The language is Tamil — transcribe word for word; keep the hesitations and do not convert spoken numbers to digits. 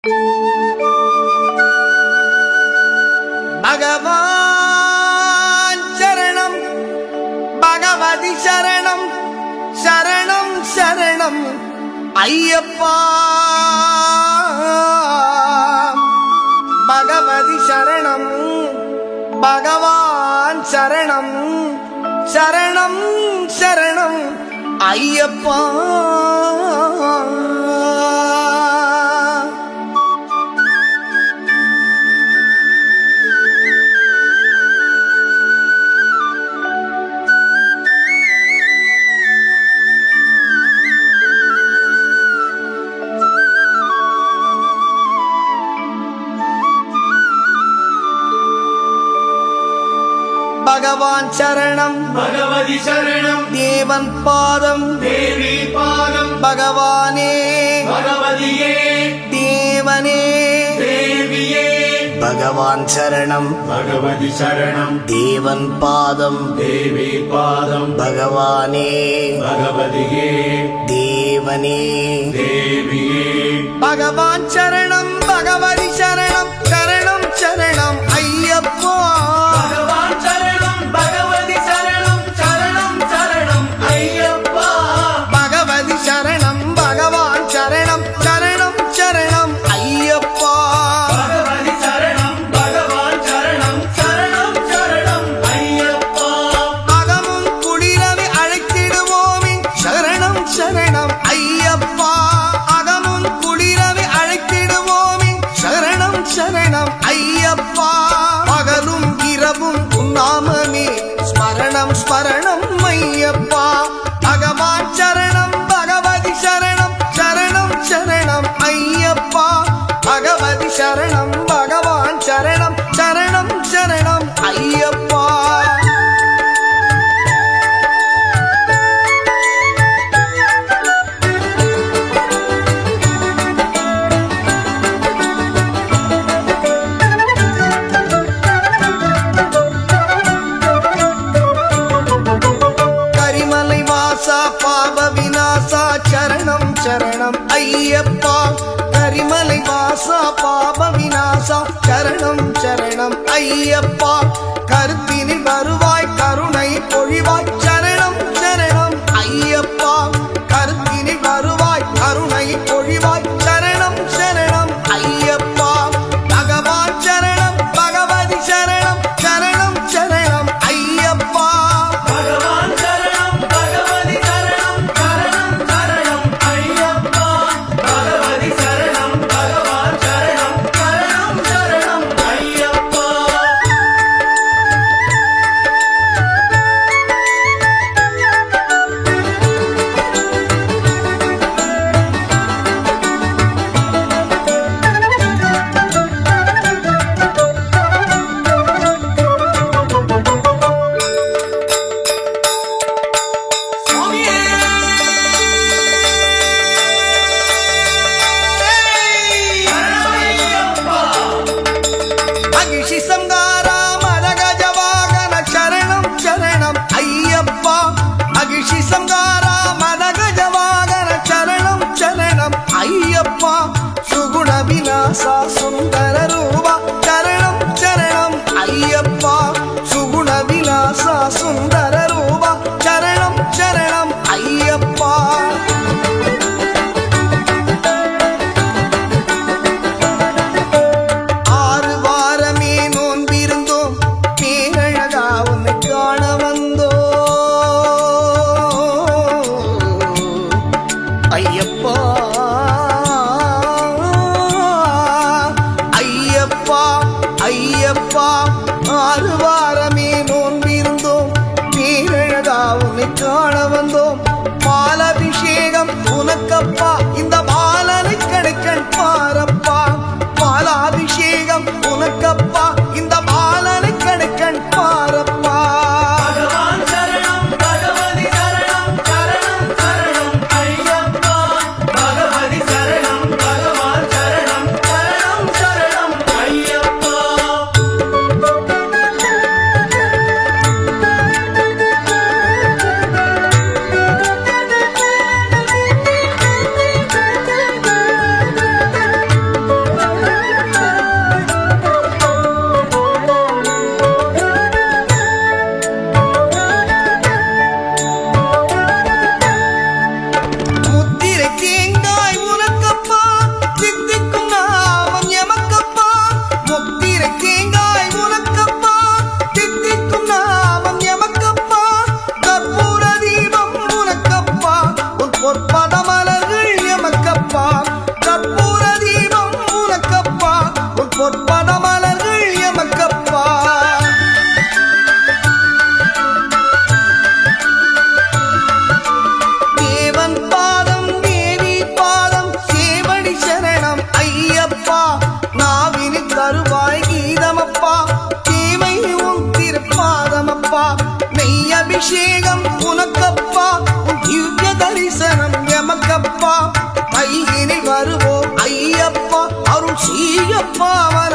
பகவான் சரணம் பகவதி சரணம் சரணம் சரணம் ஐயப்பா பகவதி சரணம் பகவான் சரணம் சரணம் சரணம் ஐயப்பா பகவான் சரணம் பகவதி சரணம் தேவன் பாதம் தேவி பாதம் பகவானே பகவதியே தேவனே தேவியே பகவான் சரணம் பகவதி சரணம் தேவன் பாதம் தேவி பாதம் பகவானே பகவதியே தேவனே தேவியே பகவான் சரணம் பகவதி சரணம் சரணம் சரணம் ஐயப்பா பகவான் சரணம் பகவதி சரணம் சரணம் சரணம் ஐயப்பா பகவதி சரணம் பகவான் சரணம் சரணம் சரணம் ஐயப்பா பகவதி சரணம் பகவான் சரணம் சரணம் சரணம் ஐயப்பா அகமும் குளிரவி அழைத்திடுவோமே சரணம் சரணம் ஐயப்பா அகமும் குளிரவி அழைத்திடுவோமே சரணம் சரணம் ஐயப்பா பகலும் இரவும் உன்னாமமே ஸ்மரணம் ஸ்மரணம் ஐயப்பா பகவான் சரணம் பகவதி சரணம் சரணம் சரணம் ஐயப்பா பகவதி சரணம் பகவான் சரணம் சரணம் சரணம் ஐயப்பா கரிமலை வாசா பாப விநாசா சரணம் சரணம் ஐயப்பா கரிமலை வாசா பாப விநாசா சரணம் சரணம் ஐயப்பா கருத்தினில் வருவாய் கருணை பொழிவாய் சரணம் சரணம் ஐயப்பா கருத்தினில் வருவாய் கருணை பொழிவாய் சரணம் சரணம் ஐயப்பா பகவான் சரணம் பகவதி சரணம் சரணம் சரணம் ஐயப்பா பகவான் சரணம் பகவதி சரணம் சரணம் சரணம் ஐயப்பா பகவதி சரணம் பகவான் சரணம் சரணம் சரணம் ஐயப்பா சுவாமியே ஐயப்பா மகிஷி சங்காரா மதகஜ வாகன சரணம் சரணம் ஐயப்பா மகிஷி சங்காரா மதகஜ வாகன சரணம் சரணம் ஐயப்பா சுகுண விநாசா சுந்தர ரூபா சரணம் சரணம் ஐயப்பா சுகுண விநாசா சுந்தர ரூபா சரணம் சரணம் ஐயப்பா ஆறு வாரமே நோன்பிருந்தோம் பேரழகா உன்னை காண வந்தோ ஐயப்பா ஐயப்பா ஐயப்பா ஆறு வாரமே நோன்பிருந்தோம் பேரழகா உன்னை காண வந்தோம் பாலாபிஷேகம் உனக்கப்பா இந்த பாலனை கடைக்கண் பாரப்பா பாலாபிஷேகம் உனக்கப்பா இந்த பாலனை கடைக்கண் பாரப்பா பகவான் சரணம் பகவதி சரணம் சரணம் சரணம் ஐயப்பா பகவதி சரணம் பகவான் சரணம் சரணம் சரணம் ஐயப்பா பகவான் அபிஷேகம் உனக்கப்பா உன் திவ்ய தரிசனம் எமக்கப்பா கையினில் வருவோம் ஐயப்பா அருள் சீயப்பா